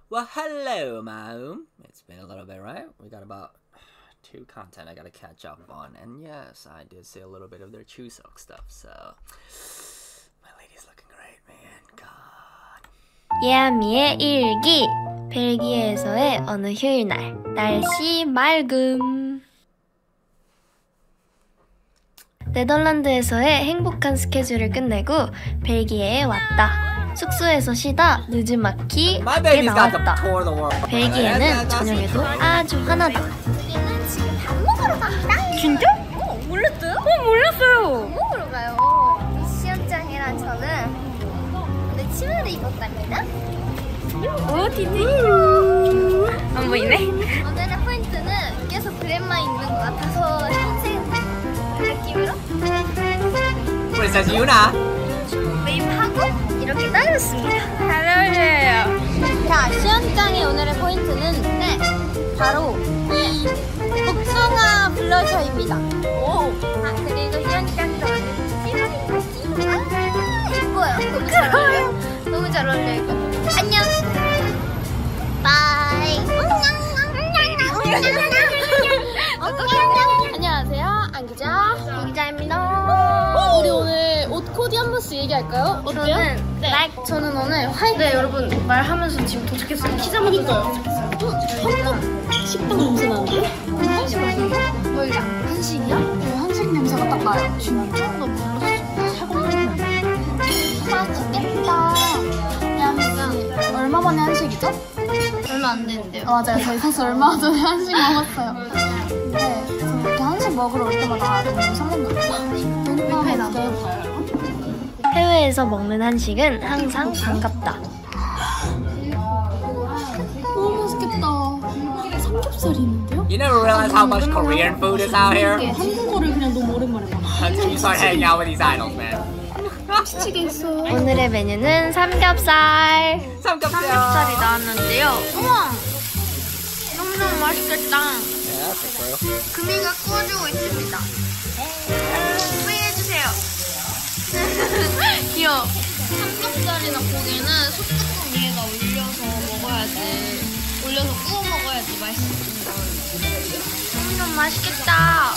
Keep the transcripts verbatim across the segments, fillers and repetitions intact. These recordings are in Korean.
Well, hello, Maum. It's been a little bit, right? We got about two content I gotta catch up on, and yes, I did see a little bit of their Chuseok stuff, so my lady's looking great, man. God. 예아미의 일기. 벨기에에서의 어느 휴일날. 날씨 맑음. 네덜란드에서의 행복한 스케줄을 끝내고 벨기에에 왔다. 숙소에서 쉬다 느즈마키에 나왔다. 벨기에는 저녁에도 아주 환하다. 우리는 지금 밥 먹으러 갑니다. 진짜? 어, 몰랐어요? 어, 몰랐어요. 밥 먹으러 가요. 우리 시연장이랑 저는 오늘 치마를 입었답니다. 오, 티티. 안 보이네? 오늘의 포인트는 계속 그랜마 입는 것 같아서 흰색 느낌으로 Princess Yuna. 매입하고 이렇게 따랐습니다. 잘 어울려요. 자, 시연장의 오늘의 포인트는 네, 바로 이 복숭아 블러셔입니다. 오. 아, 그리고 시연장도 오늘 치마입니다. 아, 예뻐요. 너무 잘 어울려요. 너무 잘 어울려요. 이거. 안녕. 바이. 안녕하세요. 안기자. 안기자입니다. 우리 오늘 옷 코디 한 번씩 얘기할까요? 어때요? 저는 네. 저는 오늘 화이트. 네, 여러분 말하면서 지금 도착했어요. 피자 먹을 거예요. 한국 식빵 냄새 나는데? 한식 맛있는데? 뭘까? 한식이야? 네, 한식 냄새가 딱 나요. 진짜? 나 몰랐어. 맛있겠다. 한식 얼마 만에 한식이죠? 얼마 안 되는데요. 아, 맞아요. 저희 사실 얼마 전에 한식 먹었어요. 네, 그래서 이렇게 한식 먹으러 올 때마다 너무 설렌다. 메뉴판에 남겨볼까요? 해외에서 먹는 한식은 항상 반갑다. 너무 맛있겠다. 삼겹살이 있는데요? You never realize how much Korean food is out here 한국어를 그냥 너무 오랜만에 봐. until you start hanging out with these idols, man. 치치게 있어요. 오늘의 메뉴는 삼겹살. 삼겹살. 나왔는데요. 우와! 너무너무 맛있겠다. Yeah, for true. 금이가 구워주고 있습니다. 후회해주세요. 귀여워. 삼겹살이나 고기는 솥뚜껑 위에다 올려서 먹어야지. 올려서 구워 먹어야지 맛있습니다. 너무 맛있겠다.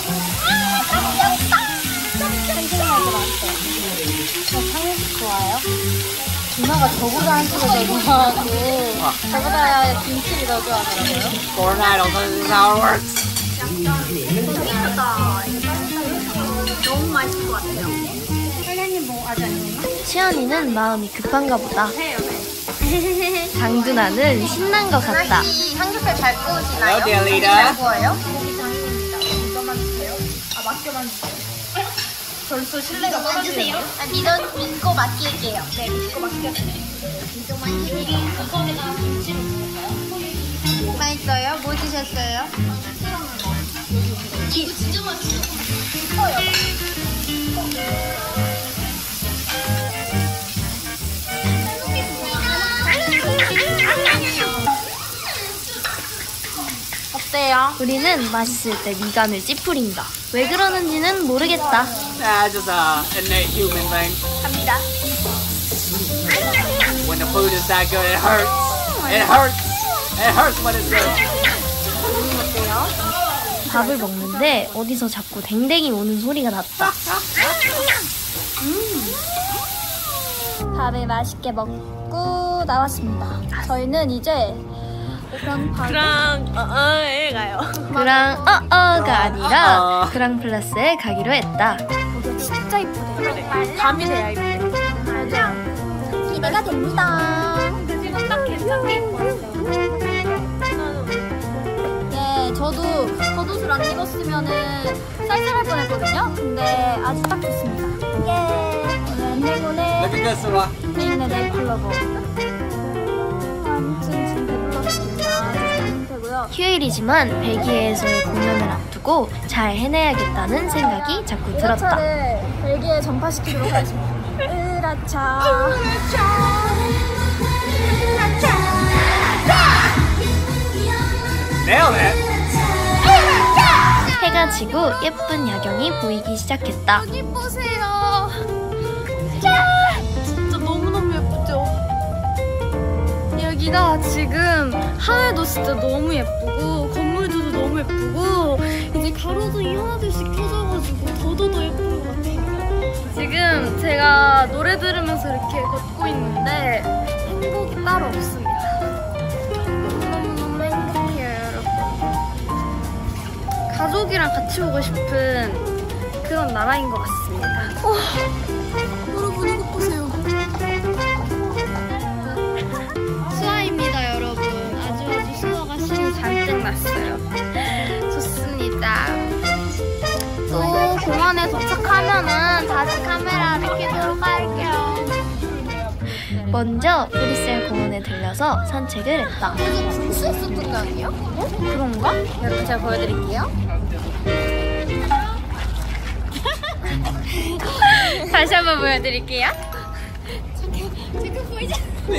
저 한식 좋아요. 누나가 저보다 한식을 더 좋아하고 저보다 김치를 더 좋아하더라고요. Foreign idols, this is how it works. 너무 맛있을 것 같아요. 시연이는 마음이 급한가 보다. 강두나는 신난 것 같다. 이 삼겹살 잘 구우시나요? Hello, dear leader. 잘 구워요? 이거만 주세요. 아, 맡겨만 주세요. 벌써 신뢰가 떨어지네요. 아, 믿어, 믿고 맡길게요. 네, 믿고 맡겨주세요. 믿고 맡길게요. 거기다 김치를 부을까요? 맛있어요? 뭐 드셨어요? 이거 진짜 맛있어. 어때요? 우리는 맛있을 때 미간을 찌푸린다. 왜 그러는지는 모르겠다. Yeah, just a innate human thing. 갑니다. When the food is that good, it hurts. It hurts. It hurts when it's good. 밥을 먹는데 어디서 자꾸 댕댕이 오는 소리가 났다. 음. 밥을 맛있게 먹고 나왔습니다. 저희는 이제 그랑 그랑 어어에 가요. 그랑 어어가 아니라 그랑 플러스에 가기로 했다. 거기 진짜 이쁘대요. 밤이 돼야 이쁘대. 맞아. 기대가 됩니다. 근데 지금 딱 괜찮게 입었어요. 네, 저도 겉옷을 안 입었으면은 쌀쌀할 뻔했거든요. 근데 아주 딱 좋습니다. 예. 오늘 행운의 Look at this one. 행운의 네이클로버. 아무튼 지금 배불렀습니다. 상태고요. 휴일이지만 벨기에에서의 공연을 앞두고 잘 해내야겠다는 생각이 자꾸 들었다. 차를 벨기에 전파시키도록 하겠습니다. 으라차. Nailed it. 해가 지고 예쁜 야경이 보이기 시작했다. 여기 보세요. 진짜 너무너무 예쁘죠? 여기 여기가 지금 하늘도 진짜 너무 예쁘고 건물들도 너무 예쁘고 이제 가로등이 하나둘씩 켜져가지고 더더더 예쁜 것 같아요. 지금 제가 노래 들으면서 이렇게 걷고 있는데 행복이 따로 없습니다. 너무너무 행복해요, 여러분. 가족이랑 같이 오고 싶은 그런 나라인 것 같습니다. 어, 여러분 이거 보세요. 수아입니다, 여러분. 아주 아주 수아가 신이 잔뜩 났어요. 좋습니다. 또 공원에 도착하면은 다시 카메라를 켜도록 할게요. 먼저 브뤼셀 공원에 들려서 산책을 했다. 이게 분수 있었던 거 아니에요? 어? 그런가? 여러분 제가 보여드릴게요. 다시 한번 보여드릴게요. 잠깐 보이자.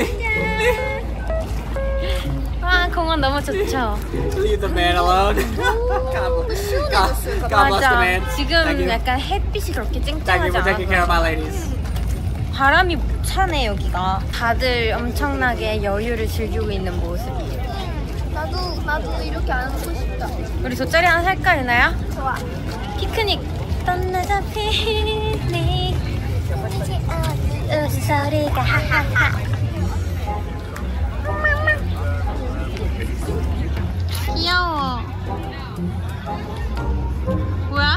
와, 공원 너무 좋죠? Leave the man alone. God, God bless the man. Thank 지금 you. 약간 햇빛이 그렇게 Thank you 쨍쨍하지 for taking care of 않아서 my ladies. 바람이 차네 여기가. 다들 엄청나게 여유를 즐기고 있는 모습이에요. 나도 나도 이렇게 안고 싶다. 우리 돗자리 하나 살까, 유나야? 좋아. 피크닉. 떠나자 피크닉. 웃음소리가 하하하. 귀여워. 뭐야?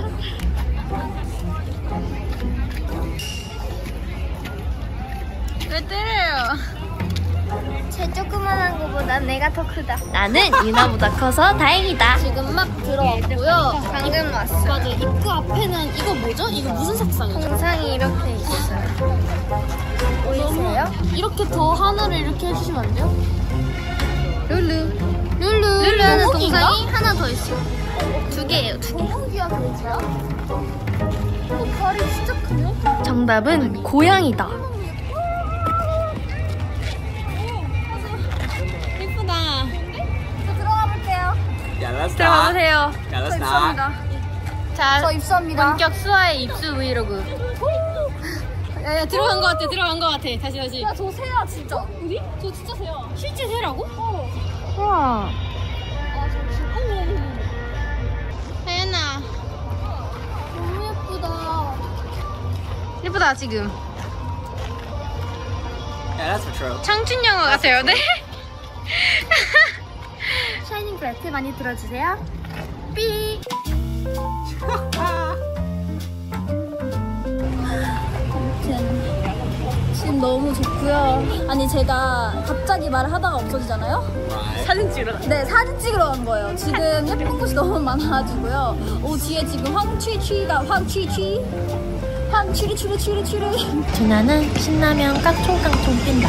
왜 때려요? 제 조그만한 거보다 내가 더 크다. 나는 유나보다 커서 다행이다. 지금 막 들어왔고요. 방금 왔어. 맞아. 입구 앞에는 이거 뭐죠? 이거 무슨 색상이죠? 동상이 이렇게 있어요. 보이세요? 이렇게 더 하늘을 이렇게 해주시면 안 돼요? 룰루. 룰루. 룰루는 거북이인가? 동상이 하나 더 있어. 두 개예요, 두 개. 거북이야 돼지야? 어, 발이 진짜 크네. 정답은 고양이다. 예쁘다. 저 들어가 볼게요. Yeah, let's 들어가 not. 보세요. Yeah, let's not. 자, 저 입수합니다. 본격 수아의 입수 브이로그. 야, 야, 들어간 거 같아, 들어간 거 같아. 다시, 다시. 야, 저 새야 진짜. 어디? 저 진짜 새야. 실제 새라고? 어. 우와. 아, 저 진짜. 어머, 어머, 어머. 하연아. 너무 예쁘다. 예쁘다, 지금. Yeah, that's for true. 청춘 영화 같아요, 네? 샤이닝 브라이트 많이 들어주세요. 삐. 지금 너무 좋고요. 아니 제가 갑자기 말을 하다가 없어지잖아요. Right. 사진 찍으러. 네, 사진 찍으러 간 거예요. 지금 예쁜 곳이 너무 많아가지고요. 오, 뒤에 지금 황취취가 황취취 황취리취리취리취리. 유나는 신라면 깡총깡총 뛴다.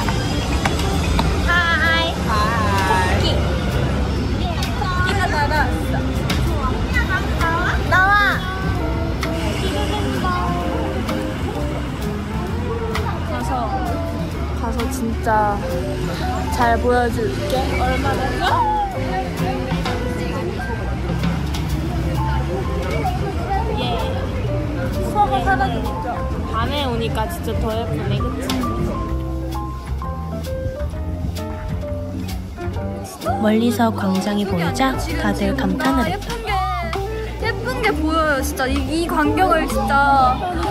하이. Hi. 끼가 나왔어. 나와. 가서 가서 진짜 잘 보여줄게. 얼마나? 예. 수업을 사라졌죠. 밤에 오니까 진짜 더 예쁘네, 그치? 멀리서 광장이 보이자 다들 감탄을 했다. 예쁜 게 예쁜 게 보여요. 진짜 이, 이 광경을 진짜. 아,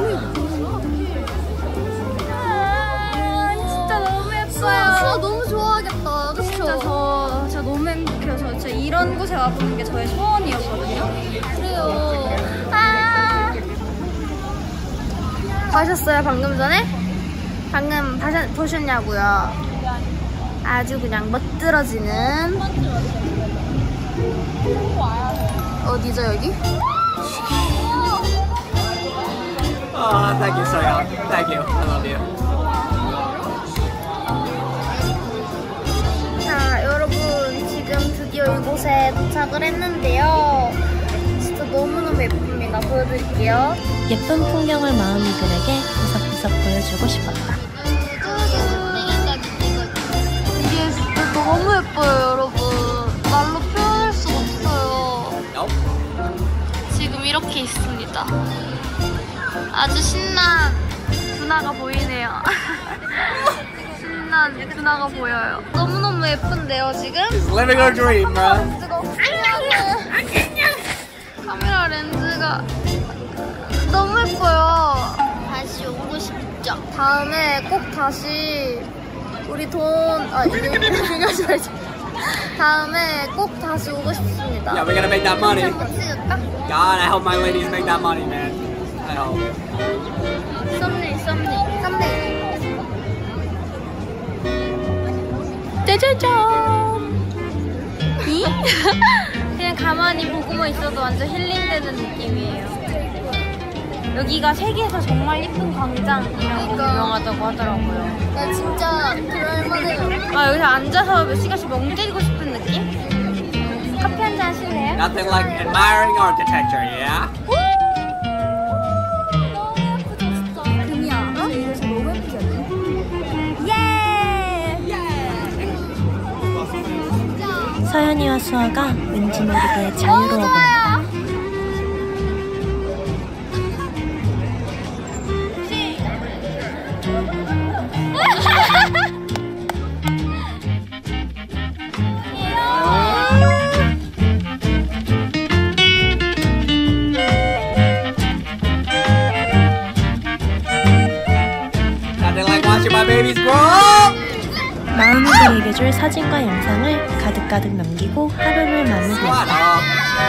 진짜 너무 예뻐요. 수아 너무 좋아하겠다. 진짜 저, 저 너무 행복해요. 저 진짜 이런 곳에 와보는 게 저의 소원이었거든요. 그래요. 아. 보셨어요, 방금 전에? 방금 보셨, 보셨냐고요? 아주 그냥 멋들어지는. 어디죠, 여기? Oh, thank you, Soyeon. Thank you. I love you. 자, 여러분, 지금 드디어 이곳에 도착을 했는데요. 진짜 너무너무 예쁩니다. 보여드릴게요. 예쁜 풍경을 마음이들에게 구석구석 보여주고 싶었다. 이게 진짜 너무 예뻐요, 여러분. 말로 표현할 수가 없어요. Nope. 지금 이렇게 있습니다. 아주 신난 분화가 보이네요. 신난 싱싱한 누나가 보여요. 너무너무 예쁜데요, 지금? She's living her dream, bro. 카메라 렌즈가 너무 예뻐요. 다시 오고 싶죠. 다음에 꼭 다시 우리 돈, 아, 이거 중요하지 말자. 다음에 꼭 다시 오고 싶습니다. Yeah, we're gonna make that money. 한번 찍을까? God, I hope my ladies make that money, man. I hope. 썸네일, 썸네일, 썸네일. 짜자잔. 이? 그냥 가만히 보고만 있어도 완전 힐링되는 느낌이에요. 여기가 세계에서 정말 예쁜 광장이라고 유명하다고 하더라고요. 나 진짜 그럴만해요. 아, 여기서 앉아서 몇 시간씩 멍 때리고 싶은 느낌? 커피 한잔 하실래요? Nothing like admiring architecture, yeah? 금이야. 어? 이거 진짜 너무 예쁘지 않냐? 서연이와 수아가 왠지 모르게 자유로워 보인다. Nothing like watching my babies grow up! 마음을 대입해줄 사진과 영상을 가득가득 남기고 하루를 마무리했다. What up?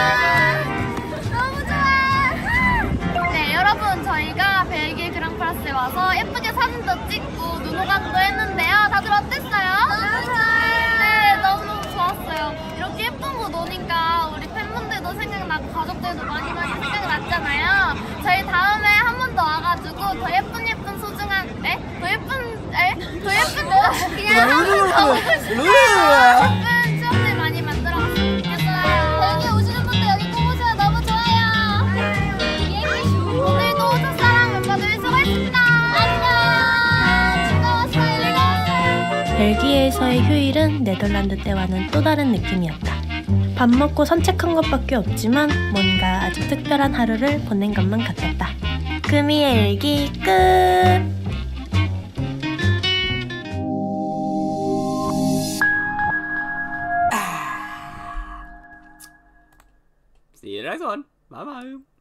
너무 좋아! 네, 여러분, 저희가 벨기에 그랑프라스에 와서 예쁘게 사진도 찍고 눈호강도 했는데요. 다들 어땠어요? 너무 좋아요! 네, 너무너무 좋았어요. 이렇게 예쁜 곳 오니까 우리 팬분들도 생각나고 가족들도 많이 많이 생각났잖아요. 저희 다음에 한 번 더 와가지고 더 예쁜 예쁜 소중한, 에? 더 예쁜, 에? 더 예쁜, 그냥 한 번 더 오고 싶어요. 예쁜 추억들 많이 만들어갔으면 좋겠어요. 여기 오시는 분들 여기 꼭 오세요. 너무 좋아요. 비행기 오늘도 오셨사랑 멤버들 수고했습니다. 안녕. 즐거웠어요. 즐거웠어요. 벨기에에서의 휴일은 네덜란드 때와는 또 다른 느낌이었다. 밥 먹고 산책한 것밖에 없지만 뭔가 아주 특별한 하루를 보낸 것만 같았다. 금이의 일기 끝! See you next one. Bye bye.